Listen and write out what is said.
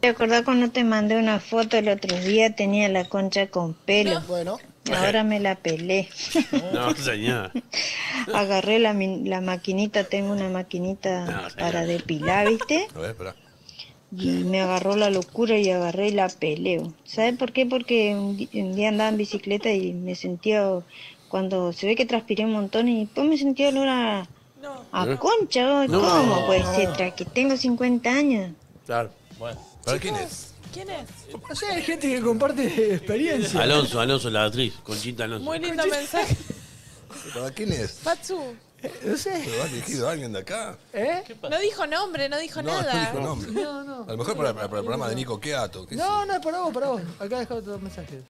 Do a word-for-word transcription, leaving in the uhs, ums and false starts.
¿Te acordás cuando te mandé una foto el otro día? Tenía la concha con pelo. Bueno. Ahora me la pelé. No, señor. Agarré la, mi- la maquinita, tengo una maquinita No, señor. para depilar, ¿viste? A ver, espera. Y me agarró la locura y agarré y la peleo. ¿Sabes por qué? Porque un, di- un día andaba en bicicleta y me sentía, cuando se ve que transpiré un montón y después me sentía olor a, a concha. ¿Oh? No. ¿Cómo puede ser? Tras que tengo cincuenta años. Claro. Bueno. ¿Para quién es? ¿Quién es? O sea, hay gente que comparte experiencia. Alonso, Alonso, la actriz, Conchita Alonso. Muy lindo mensaje. ¿Para quién es? Patsu, No sé. ¿Pero has dirigido a alguien de acá? ¿Eh? no dijo nombre, no dijo No, nada. no dijo nombre. No, no. A lo mejor para, para- para el programa de Nico Queato. qué sé No, yo. no, para vos, para vos. Acá dejó otro mensaje.